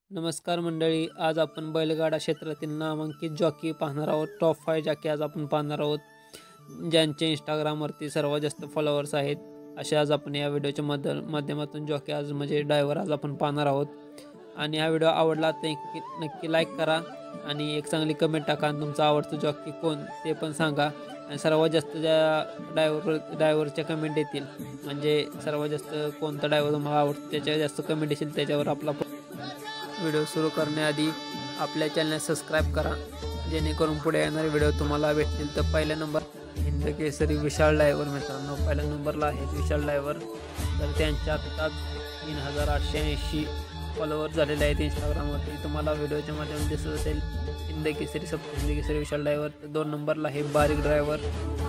नमस्कार मंडळी, आज आपण बैलगाडा क्षेत्रातील नामांकित जॉकी पाहणार आहोत. टॉप 5 जॉकी आज आपण पाहणार आहोत, ज्यांचे इंस्टाग्रामवरती सर्वात जास्त फॉलोअर्स आहेत. असे आज आपण या व्हिडिओच्या माध्यमातून जॉकी आज म्हणजे ड्रायव्हर आज आपण पाहणार आहोत. आणि हा व्हिडिओ आवडला तर नक्की लाईक करा आणि एक चांगली कमेंट टाका आणि तुमचा आवडता जॉकी कोण ते पण सांगा. आणि सर्वात जास्त ज्या ड्रायव्हरच्या कमेंट येतील, म्हणजे सर्वात जास्त कोणता ड्रायव्हर तुम्हाला आवडतो त्याच्यावर जास्त कमेंट येतील, त्याच्यावर आपला व्हिडिओ सुरू करण्याआधी आपल्या चॅनलला सबस्क्राईब करा, जेणेकरून पुढे येणारे व्हिडिओ तुम्हाला भेटतील. तर पहिला नंबर हिंद केसरी विशाल ड्रायव्हर मित्रांनो, पहिल्या नंबरला आहेत विशाल ड्रायव्हर. तर त्यांच्या आत्ताच 3880 फॉलोअर झालेले आहेत इंस्टाग्रामवरती. तुम्हाला व्हिडिओच्या माध्यमातून दिसत असेल हिंद केसरी विशाल ड्रायव्हर. तर 2 नंबरला आहे बारीक ड्रायव्हर,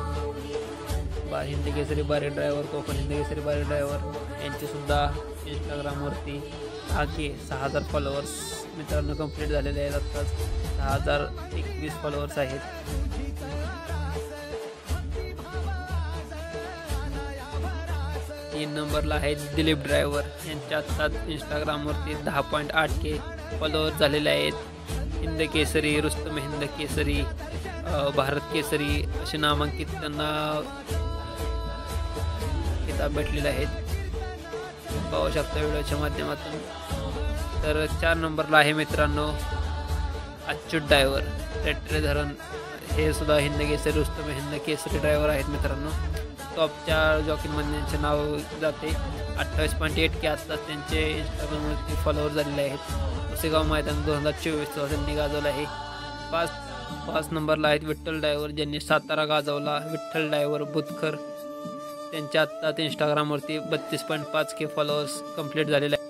हिंद केसरी बारीक ड्रायव्हर, कोकण हिंद केसरी बारीक ड्रायव्हर. यांचेसुद्धा इंस्टाग्रामवरती 6000 फॉलोअर्स मित्रांनो कंप्लीट झालेले आहेत. आत्ताच 6021 फॉलोअर्स आहेत. तीन नंबरला आहेत दिलीप ड्रायव्हर. यांच्या आत्ताच इंस्टाग्रामवरती 10.8K फॉलोअर्स झालेले आहेत. हिंद केसरी, रुस्तम हिंद केसरी, भारत केसरी असे नामांकित त्यांना किताब भेटलेले आहेत, पाहू शकता व्हिडिओच्या माध्यमातून. तर 4 नंबरला आहे मित्रांनो अच्युत ड्रायव्हर, रेट्रे धरण. हे सुद्धा हिंद केसरी, रुस्तम हिंद केसरी ड्रायव्हर आहेत मित्रांनो. टॉप 4 जॉकींमध्ये त्यांचे नाव जाते. 28.8K आत्ताच त्यांचे इंस्टाग्रामवरती फॉलोअर झालेले आहेत. पुसेगाव मैदान 2024 त्यांनी गाजवलं आहे. 5 नंबरला आहेत विठ्ठल ड्रायव्हर, ज्यांनी सातारा गाजवला. विठ्ठल ड्रायव्हर बुतकर. त्यांच्या आत्ताच इंस्टाग्रामवरती 32.5K फॉलोअर्स कंप्लीट झालेले आहेत.